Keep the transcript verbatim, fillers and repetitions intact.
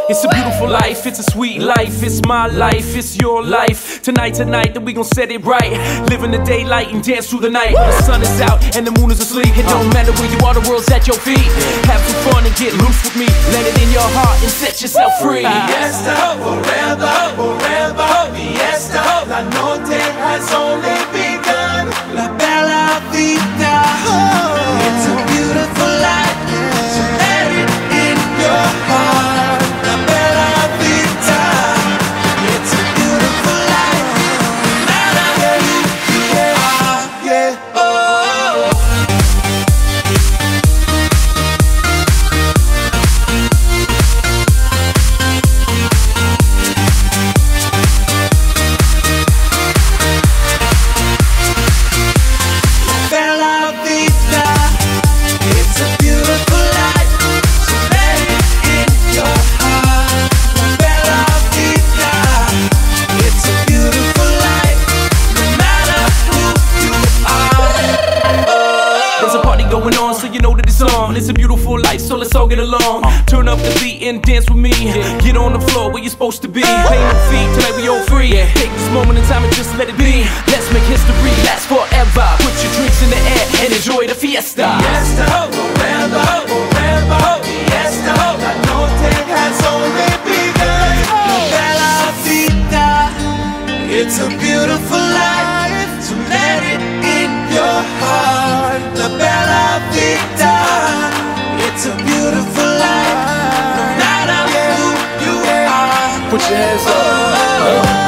It's a beautiful life, it's a sweet life, it's my life, it's your life. Tonight, tonight, then we gon' set it right. Live in the daylight and dance through the night. When the sun is out and the moon is asleep, it don't matter where you are, the world's at your feet. Have some fun and get loose with me. Let it in your heart and set yourself free. Fiesta, forever, forever. Fiesta, la noche has only begun. La bella vita, it's a beautiful life. So let it in your heart. La bella vita, it's a beautiful life. No matter where you are, yeah, oh. Going on, so you know that it's on. It's a beautiful life, so let's all get along. Turn up the beat and dance with me. Get on the floor where you're supposed to be. Pay no fee, tonight we all free. Take this moment in time and just let it be. Let's make history last forever. Put your drinks in the air and enjoy the fiesta. Fiesta, forever, forever. Fiesta, la noche has only begun. La bella vita, it's a beautiful life. So let it in your heart. La bella vita, it's a beautiful life. No matter who you are, Put your hands up.